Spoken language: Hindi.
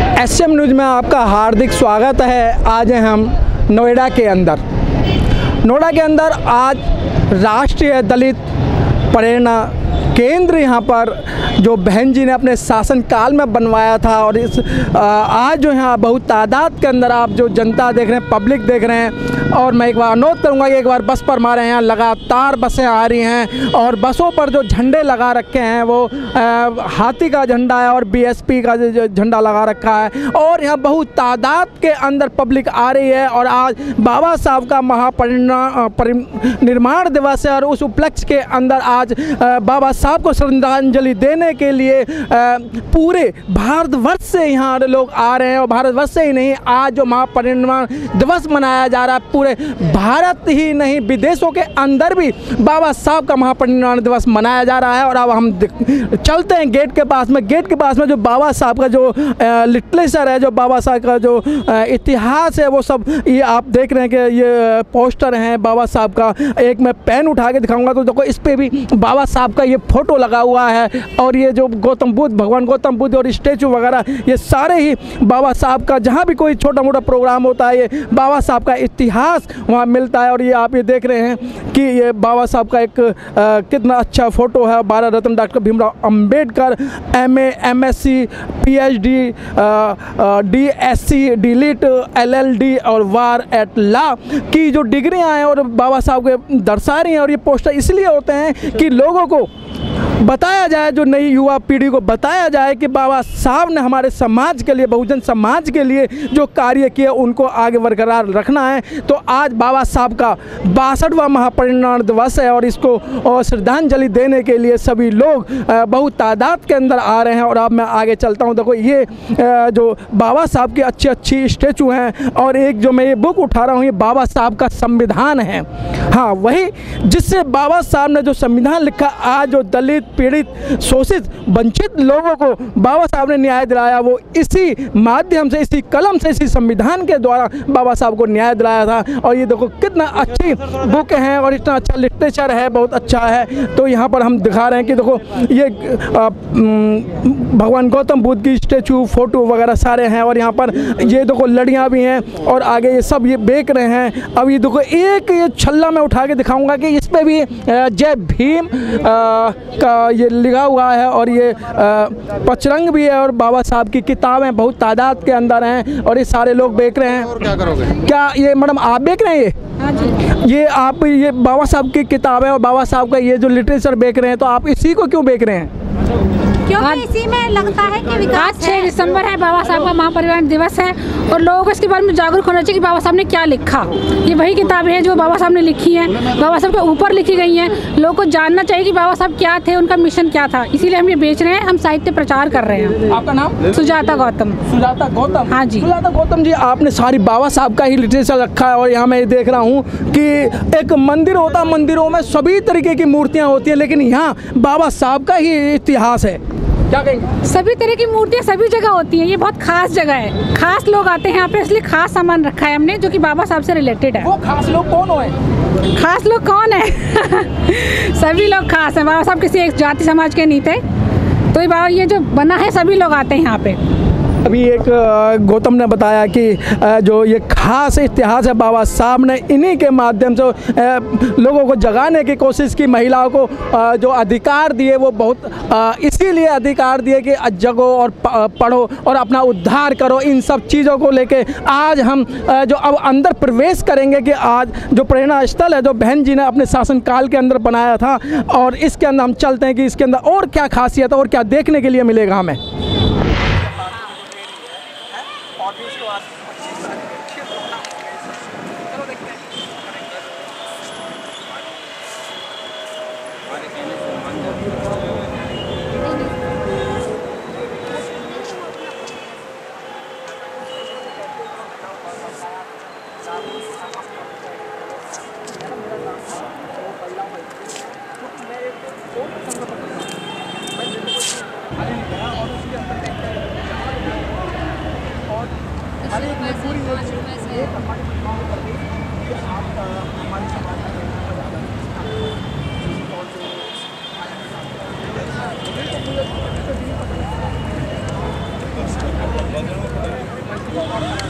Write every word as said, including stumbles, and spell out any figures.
एस एम न्यूज़ में आपका हार्दिक स्वागत है। आज हैं हम नोएडा के अंदर। नोएडा के अंदर आज राष्ट्रीय दलित प्रेरणा केंद्र यहाँ पर जो बहन जी ने अपने शासनकाल में बनवाया था और इस आज जो यहाँ बहुत तादाद के अंदर आप जो जनता देख रहे हैं, पब्लिक देख रहे हैं। और मैं एक बार अनुरोध करूँगा कि एक बार बस पर हमारे यहाँ लगातार बसें आ रही हैं और बसों पर जो झंडे लगा रखे हैं वो आ, हाथी का झंडा है और बी एस पी का जो झंडा लगा रखा है। और यहाँ बहुत तादाद के अंदर पब्लिक आ रही है और आज बाबा साहब का महापरिनिर्वाण दिवस है और उस उपलक्ष्य के अंदर आज बाबा साहब को श्रद्धांजलि देने के लिए पूरे भारतवर्ष से यहाँ लोग आ रहे हैं। और भारतवर्ष से ही नहीं, आज जो महापरिनिर्वाण दिवस मनाया जा रहा है पूरे भारत ही नहीं विदेशों के अंदर भी बाबा साहब का महापरिनिर्वाण दिवस मनाया जा रहा है। और अब हम चलते हैं गेट के पास में। गेट के पास में जो बाबा साहब का जो लिटरेचर है, जो बाबा साहब का जो इतिहास है, वो सब ये आप देख रहे हैं कि ये पोस्टर हैं बाबा साहब का। एक मैं पेन उठा के दिखाऊंगा तो देखो इस पर भी बाबा साहब का ये फोटो लगा हुआ है। और ये जो गौतम बुद्ध, भगवान गौतम बुद्ध और स्टैचू वगैरह, ये सारे ही बाबा साहब का, जहाँ भी कोई छोटा मोटा प्रोग्राम होता है ये बाबा साहब का इतिहास वहाँ मिलता है। और ये आप ये देख रहे हैं कि ये बाबा साहब का एक आ, कितना अच्छा फ़ोटो है। Bharat Ratna doctor Bhimrao Ambedkar, M A, M S C, P H D, D S C, DLitt, L L D और वार एट लॉ की जो डिग्रियाँ हैं और बाबा साहब के दर्शा रही हैं। और ये पोस्टर इसलिए होते हैं कि लोगों को बताया जाए, जो नई युवा पीढ़ी को बताया जाए कि बाबा साहब ने हमारे समाज के लिए, बहुजन समाज के लिए जो कार्य किए उनको आगे बरकरार रखना है। तो आज बाबा साहब का बासठवां महापरिनिर्वाण दिवस है और इसको और श्रद्धांजलि देने के लिए सभी लोग बहुत तादाद के अंदर आ रहे हैं। और अब मैं आगे चलता हूं। देखो ये जो बाबा साहब की अच्छी अच्छी स्टैचू हैं और एक जो मैं ये बुक उठा रहा हूँ, ये बाबा साहब का संविधान है। हाँ, वही जिससे बाबा साहब ने जो संविधान लिखा, आज जो दलित, पीड़ित, शोषित, वंचित लोगों को बाबा साहब ने न्याय दिलाया, वो इसी माध्यम से, इसी कलम से, इसी संविधान के द्वारा बाबा साहब को न्याय दिलाया था। और ये देखो कितना अच्छी बुक है और इतना अच्छा लिटरेचर है, बहुत अच्छा है। तो यहाँ पर हम दिखा रहे हैं कि देखो ये आ, भगवान गौतम बुद्ध की स्टैचू, फोटो वगैरह सारे हैं। और यहाँ पर ये देखो लड़ियाँ भी हैं और आगे ये सब ये बेच रहे हैं। अब ये देखो एक ये छल्ला मैं उठा के दिखाऊंगा कि इस पर भी जय भीम आ, का ये लिखा हुआ है और ये पचरंग भी है और बाबा साहब की किताबें बहुत तादाद के अंदर हैं और ये सारे लोग बेच रहे हैं। और क्या करोगे? क्या ये मैडम आप बेच रहे हैं? ये हाँ जी। ये आप ये बाबा साहब की किताबें और बाबा साहब का ये जो लिटरेचर बेच रहे हैं, तो आप इसी को क्यों बेच रहे हैं? क्योंकि इसी में लगता है कि विकास। छह दिसंबर है, बाबा साहब का महापरिनिर्वाण दिवस है और लोगों को इसके बारे में जागरूक होना चाहिए कि बाबा साहब ने क्या लिखा। ये वही किताबें हैं जो बाबा साहब ने लिखी हैं, बाबा साहब के ऊपर लिखी गई हैं। लोगों को जानना चाहिए कि बाबा साहब क्या थे, उनका मिशन क्या था। इसीलिए हम ये बेच रहे हैं, हम साहित्य प्रचार कर रहे हैं। आपका नाम? सुजाता गौतम। सुजाता गौतम? हाँ जी। सुजाता गौतम जी, आपने सारी बाबा साहब का ही लिटरेचर रखा है और यहाँ मैं देख रहा हूँ कि एक मंदिर होता है, मंदिरों में सभी तरीके की मूर्तियाँ होती हैं, लेकिन यहाँ बाबा साहब का ही इतिहास है। क्या कहेंगे? सभी तरह की मूर्तियाँ सभी जगह होती हैं। ये बहुत खास जगह है, खास लोग आते हैं यहाँ पे, इसलिए खास सामान रखा है हमने जो कि बाबा साहब से रिलेटेड है। वो खास लोग कौन है? खास लोग कौन है? सभी लोग खास हैं। बाबा साहब किसी एक जाति समाज के नहीं थे, तो ये बाबा ये जो बना है सभी लोग आते हैं यहाँ पे। अभी एक गौतम ने बताया कि जो ये खास इतिहास है बाबा साहब ने इन्हीं के माध्यम से लोगों को जगाने की कोशिश की। महिलाओं को जो अधिकार दिए वो बहुत इसीलिए अधिकार दिए कि जगो और पढ़ो और अपना उद्धार करो। इन सब चीज़ों को लेके आज हम जो अब अंदर प्रवेश करेंगे कि आज जो प्रेरणा स्थल है जो बहन जी ने अपने शासनकाल के अंदर बनाया था, और इसके अंदर हम चलते हैं कि इसके अंदर और क्या खासियत है और क्या देखने के लिए मिलेगा हमें। है।